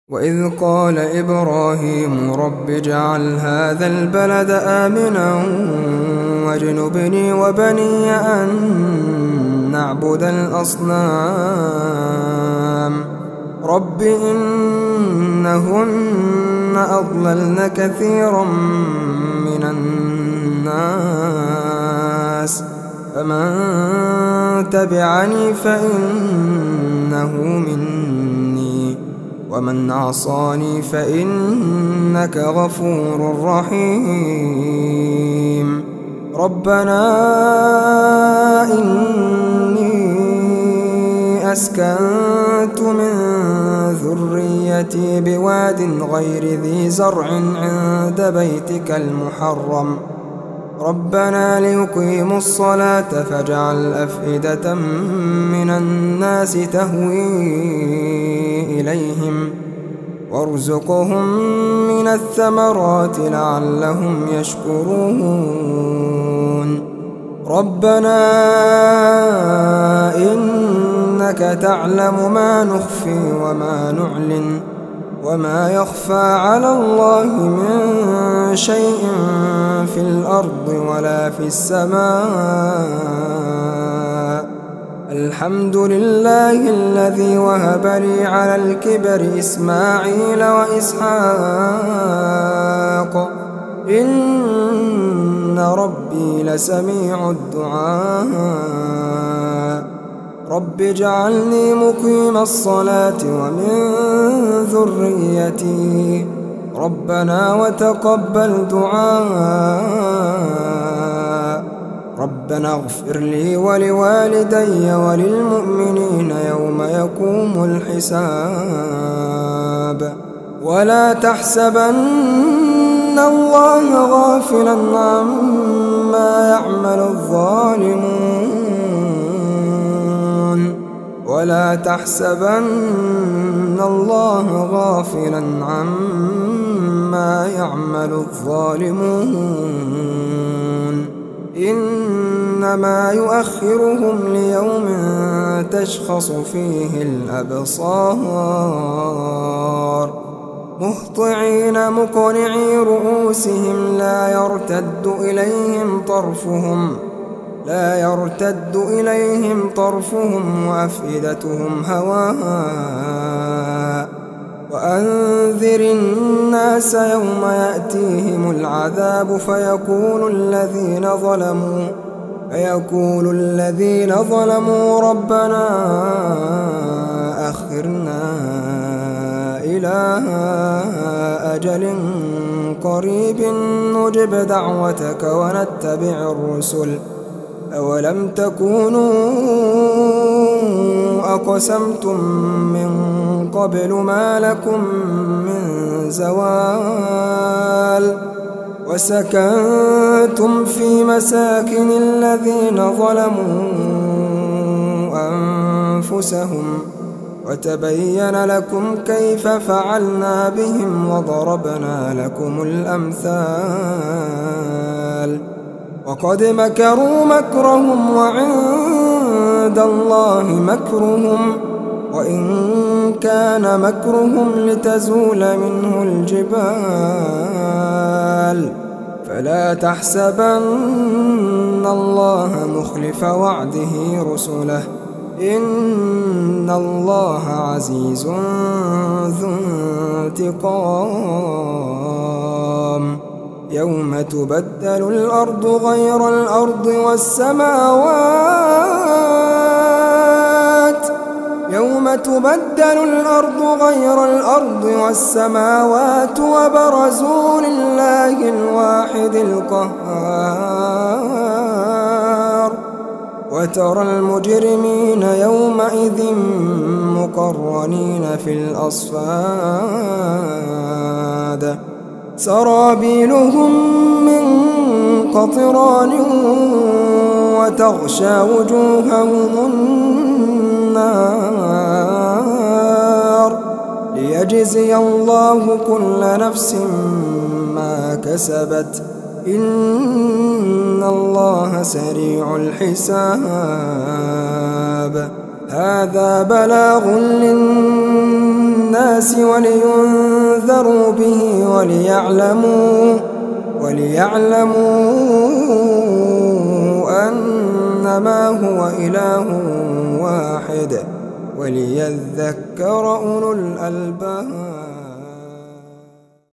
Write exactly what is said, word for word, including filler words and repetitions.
وإذ قال إبراهيم رب اجعل هذا البلد آمنا واجنبني وبني أن نعبد الأصنام رب إنهن أضللن كثيرا من الناس فمن تبعني فإنه مني ومن عصاني فإنك غفور رحيم ربنا إني أسكنت من ذريتي بواد غير ذي زرع عند بيتك المحرم ربنا ليقيموا الصلاة فاجعل أفئدة من الناس تهوي إليهم وارزقهم من الثمرات لعلهم يشكرون ربنا إنك تعلم ما نخفي وما نعلن وما يخفى على الله من شيء في الأرض ولا في السماء الحمد لله الذي وهب لي على الكبر إسماعيل وإسحاق إن ربي لسميع الدعاء رب اجعلني مقيم الصلاة ومن ذريتي ربنا وتقبل دعاء ربنا اغفر لي ولوالدي وللمؤمنين يوم يقوم الحساب ولا تحسبن الله غافلا عما يعمل الظالمون ولا تحسبن الله غافلا عما يعمل الظالمون إنما يؤخرهم ليوم تشخص فيه الأبصار مهطعين مقنعي رؤوسهم لا يرتد إليهم طرفهم لا يرتد إليهم طرفهم وأفئدتهم هواء وأنذر الناس يوم يأتيهم العذاب فيقول الذين ظلموا فيقول الذين ظلموا ربنا أخرنا إلى أجل قريب نجب دعوتك ونتبع الرسل أولم تكونوا أقسمتم من قبل ما لكم من زوال وسكنتم في مساكن الذين ظلموا أنفسهم وتبين لكم كيف فعلنا بهم وضربنا لكم الأمثال وقد مكروا مكرهم وعند الله مكرهم وإن كان مكرهم لتزول منه الجبال فلا تحسبن الله مخلف وعده رسله إن الله عزيز ذو انتقام يوم تبدل الأرض غير الأرض والسماوات يوم تبدل الأرض غير الأرض والسماوات وبرزوا لله الواحد القهار وترى المجرمين يومئذ مقرنين في الأصفاد سرابيلهم من قطران وتغشى وجوههم النار ليجزي الله كل نفس ما كسبت إن الله سريع الحساب هذا بلاغ للناس للناس ولينذروا به وليعلموا وليعلموا أنما هو إله واحد وليذكر أولو الألباب.